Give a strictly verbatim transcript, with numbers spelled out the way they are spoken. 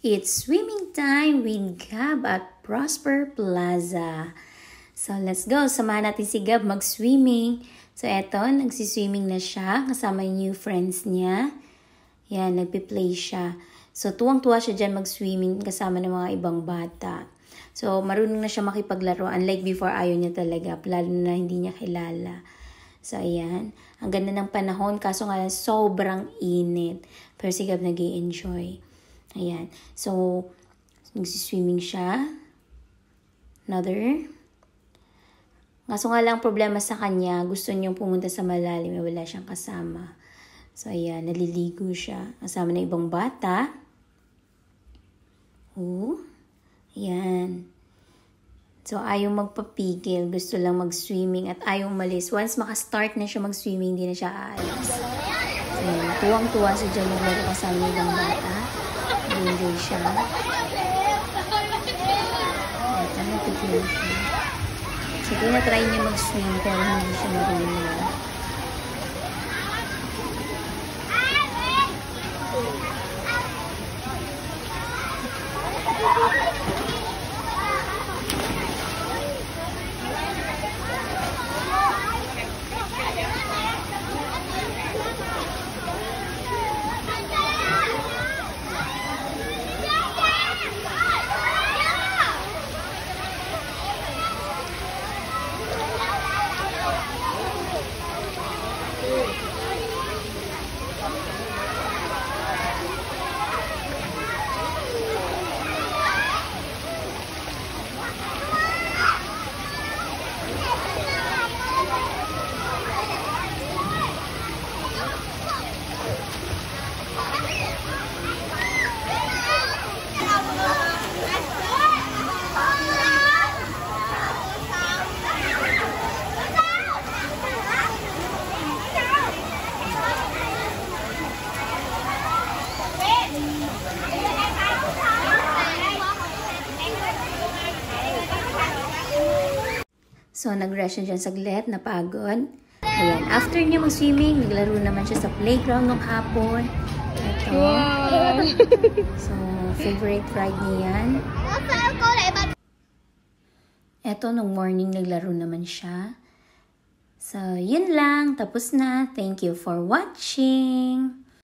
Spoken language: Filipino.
It's swimming time with Gab at Prosper Plaza. So, let's go. Samahan natin si Gab mag-swimming. So, eto, nagsiswimming na siya kasama yung new friends niya. Yan, nagpi-play siya. So, tuwang-tuwa siya dyan mag-swimming kasama ng mga ibang bata. So, marunong na siya makipaglaro. Unlike before, ayaw niya talaga. Lalo na hindi niya kilala. So, ayan. Ang ganda ng panahon. Kaso nga, sobrang init. Pero si Gab nag-i-enjoy. Ayan. So, nagsiswimming siya. Another. Kaso nga lang problema sa kanya, gusto niyang pumunta sa malalim, wala siyang kasama. So, ayan, naliligo siya. Kasama na ibang bata. Oh, ayan. So, ayaw magpapigil. Gusto lang mag-swimming at ayaw umalis. Once makastart na siya mag-swimming, hindi na siya aalis. So, ayan, tuwang-tuwa siya dyan maglaro kasama ng ibang bata. Enjoy siya. Ito, natutulog siya. So, tinatry niya mag-swim pero hindi siya marunong. So, nag-rest siya dyan saglit, napagod. Ayan, after niya mag-swimming, naglaro naman siya sa playground nung hapon. Ito. Wow. So, favorite ride niya yan. Ito, nung morning, naglaro naman siya. So, yun lang. Tapos na. Thank you for watching.